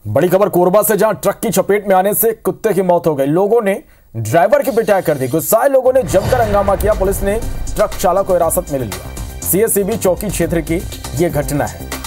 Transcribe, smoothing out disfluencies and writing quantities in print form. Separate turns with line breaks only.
बड़ी खबर कोरबा से, जहां ट्रक की चपेट में आने से कुत्ते की मौत हो गई। लोगों ने ड्राइवर की पिटाई कर दी। गुस्साए लोगों ने जमकर हंगामा किया। पुलिस ने ट्रक चालक को हिरासत में ले लिया। सीएसईबी चौकी क्षेत्र की यह घटना है।